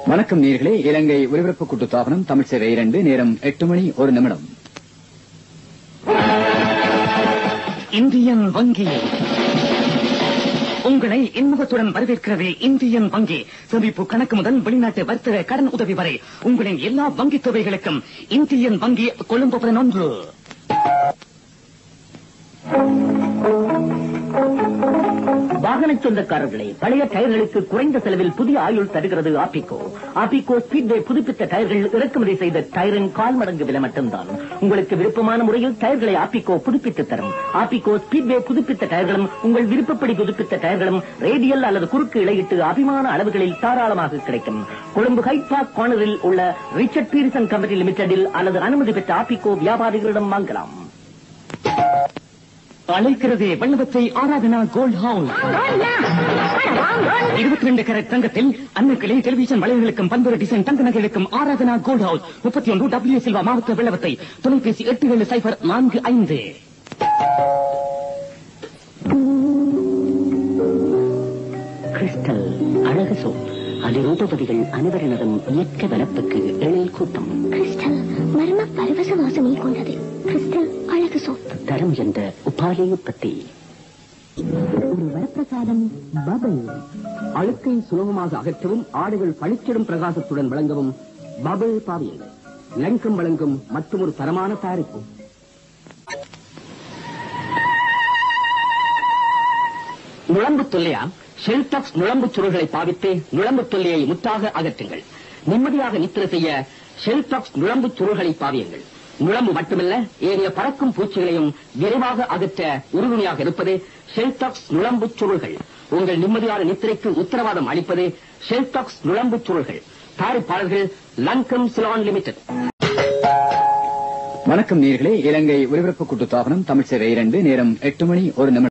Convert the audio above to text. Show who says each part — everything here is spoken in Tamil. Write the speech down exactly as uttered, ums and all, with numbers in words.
Speaker 1: வணக்கம் நேயர்களே. இலங்கை ஒலிபரப்பு கூட்டுத்தாபனம் தமிழ் சேவை இரண்டு, நேரம் எட்டு மணி ஒரு நிமிடம்.
Speaker 2: இந்தியன் வங்கி உங்களை இன்முகத்துடன் வரவேற்கிறது. இந்தியன் வங்கி சேமிப்பு கணக்கு முதல் வெளிநாட்டு வர்த்தக கடன் உதவி வரை உங்களின் எல்லா வங்கி தொகைகளுக்கும் இந்தியன் வங்கி கொழும்பு பதினொன்று.
Speaker 3: வாகன சொந்தக்காரர்களே, பழைய டயர்களுக்கு குறைந்த செலவில் புதிய ஆயுள் தருகிறது ஆப்பிகோ. ஆப்பிகோ ஸ்பீட்வே புதுப்பித்த டயர்கள் இறக்குமதி செய்த டயரின் கால் மடங்கு விலை மட்டும்தான். உங்களுக்கு விருப்பமான முறையில் டயர்களை ஆப்பிகோ புதுப்பித்து தரும். ஆப்பிகோ ஸ்பீட்வே புதுப்பித்த டயர்களும் உங்கள் விருப்பப்படி புதுப்பித்த டயர்களும் ரேடியல் அல்லது குறுக்கு இழையிட்டு அபிமான அளவுகளில் தாராளமாக கிடைக்கும். கொழும்பு ஹைட் பார்க் கார்னரில் உள்ள ரிச்சர்ட் பீரிசன் கம்பெனி லிமிடெடில் அல்லது அனுமதி பெற்ற ஆப்பிகோ வியாபாரிகளிடம் வாங்கலாம்.
Speaker 2: அழைக்கிறதே வல்லவத்தை ஆராதனா கோல்ட் ஹவுஸ். இருபத்தி ரெண்டு கேரட் தங்கத்தில் அன்னக்கிளை டெலிவிஷன் வளையர்களுக்கும் பல்வேறு டிசைன் தங்க நகைகளுக்கும் ஆராதனா கோல்ட் ஹவுஸ். முப்பத்தி ஒன்று டபிள்யூ சில்வா மாவட்ட வெள்ளவத்தை. தொலைபேசி எட்டு ஏழு சைபர் நான்கு ஐந்து.
Speaker 3: கிறிஸ்டல் அழகு சோப் அதிரூபதிகள் அனைவரினதும் இயற்கை வனப்புக்கு எழில் கூட்டம்.
Speaker 4: கிறிஸ்டல் மர்ம பரவச வாசனை கொண்டது. கிறிஸ்டல் அழகு சோப்
Speaker 3: தரம் என்ற உபாலி உற்பத்தி.
Speaker 5: ஒரு வரப்பிரசாதம் பபிள். அழுக்கை சுலபமாக அகற்றவும் ஆடைகள் பளிச்சிடும் பிரகாசத்துடன் விளங்கவும் பபிள் பாவியங்கள் லங்கம் வழங்கும் மற்றும் ஒரு தரமான தயாரிப்பு.
Speaker 3: நுழம்பு தொல்லையா? ஷெல்டாக்ஸ் நுழம்பு சுருள்களை பாவித்து நுழம்பு தொல்லையை முற்றாக அகற்றுங்கள். நிம்மதியாக நித்திர செய்ய ஷெல்டாக்ஸ் நுழம்பு சுருள்களை பாவியுங்கள். நுழம்பு மட்டுமல்ல, ஏறிய பறக்கும் பூச்சிகளையும் விரைவாக அகற்ற உறுதுணையாக இருப்பது ஷெல்டாக்ஸ் நுழம்பு சுருள்கள். உங்கள் நிம்மதியான நித்திரைக்கு உத்தரவாதம் அளிப்பது ஷெல்டாக்ஸ் நுழம்பு சுருள்கள். தயாரிப்பாளர்கள் லங்கம் சிலான் லிமிடெட்.
Speaker 1: வணக்கம் நேயர்களே. இலங்கை ஒலிபரப்பு கூட்டுத்தாபனம் தமிழ் சேவை இரண்டு, நேரம் எட்டு மணி ஒரு நிமிடம்.